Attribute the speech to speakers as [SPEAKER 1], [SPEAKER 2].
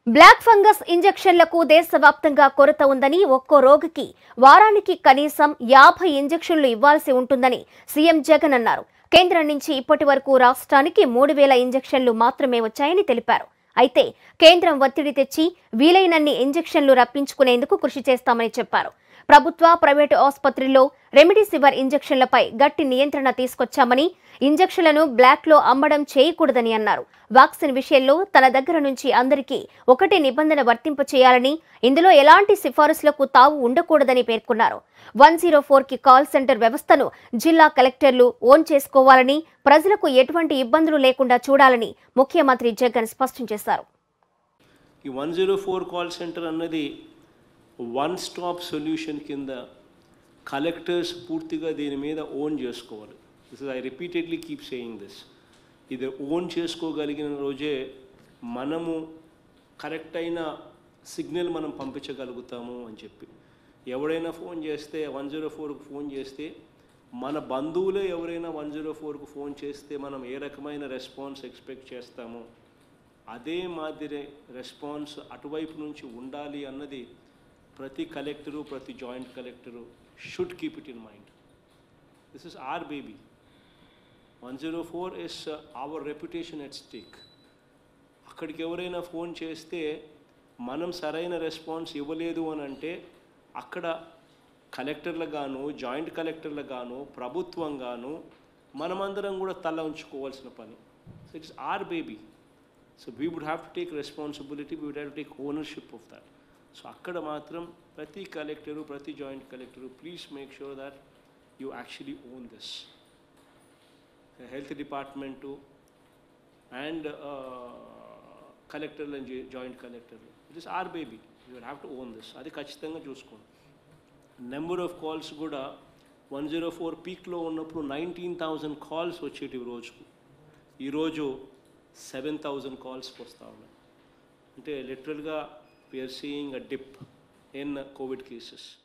[SPEAKER 1] Black fungus ఇంజెక్షన్లకు దేశవ్యాప్తంగా కొరత ఉందని, ఒక్కో రోగికి వారానికి కనీసం 50 ఇంజెక్షన్లు ఇవ్వాల్సి ఉంటుందని సీఎం జగన్ అన్నారు. కేంద్రం నుంచి ఇప్పటి వరకు రాష్ట్రానికి 3000 ఇంజెక్షన్లు మాత్రమే వచ్చాయని తెలిపారు. అయితే కేంద్రం ఒత్తిడి తెచ్చి వీలైనన్ని ఇంజెక్షన్లు రప్పించుకునేందుకు కృషి చేస్తామని చెప్పారు. ప్రభుత్వ, ప్రైవేటు ఆసుపత్రుల్లో రెమిడిసివిర్ ఇంజెక్షన్లపై గట్టి నియంత్రణ తీసుకొచ్చామని, ఇంజెక్షన్లను బ్లాక్లో అమ్మడం చేయకూడదని అన్నారు. వ్యాక్సిన్ విషయంలో తన దగ్గర నుంచి అందరికీ ఒకటే నిబంధన వర్తింపచేయాలని, ఇందులో ఎలాంటి సిఫారసులకు తావు ఉండకూడదని పేర్కొన్నారు. 104కి కాల్ సెంటర్ వ్యవస్థను జిల్లా కలెక్టర్లు ఓన్ చేసుకోవాలని, ప్రజలకు ఎటువంటి ఇబ్బందులు లేకుండా చూడాలని ముఖ్యమంత్రి జగన్ స్పష్టం చేశారు.
[SPEAKER 2] ఈ 104 కాల్ సెంటర్ అన్నది వన్ స్టాప్ సొల్యూషన్ కింద కలెక్టర్స్ పూర్తిగా దీని మీద ఓన్ చేసుకోవాలి. I repeatedly keep saying this. ఇది ఓన్ చేసుకోగలిగిన రోజే మనము కరెక్ట్ అయిన సిగ్నల్ మనం పంపించగలుగుతాము అని చెప్పి. ఎవరైనా ఫోన్ చేస్తే 104కు ఫోన్ చేస్తే, మన బంధువులే ఎవరైనా 104కు ఫోన్ చేస్తే మనం ఏ రకమైన రెస్పాన్స్ ఎక్స్పెక్ట్ చేస్తామో అదే మాదిరి రెస్పాన్స్ అటువైపు నుంచి ఉండాలి అన్నది ప్రతి కలెక్టరు, ప్రతి joint collector should keep it in mind. This is our baby. 104 is our reputation at stake. అక్కడికి ఎవరైనా ఫోన్ చేస్తే మనం సరైన రెస్పాన్స్ ఇవ్వలేదు అని అంటే అక్కడ కలెక్టర్లకు గాను, జాయింట్ కలెక్టర్లకు గాను, ప్రభుత్వంగాను మనమందరం కూడా తల ఉంచుకోవాల్సిన పని. So it's our baby. So we would have to take responsibility, we would have to take ownership of that. So అక్కడ మాత్రం ప్రతి కలెక్టరు, ప్రతి joint collector please make sure that you actually own this. Health department and కలెక్టర్లు and joint కలెక్టర్లు, it is our baby, you will have to own this. అది ఖచ్చితంగా చూసుకోండి. Number of calls కూడా 104 పీక్లో ఉన్నప్పుడు 19,000 కాల్స్ వచ్చేటివి రోజుకు. ఈరోజు 7,000 కాల్స్కి వస్తూ ఉన్నాయి. అంటే లిటరల్గా we are seeing a dip in COVID cases.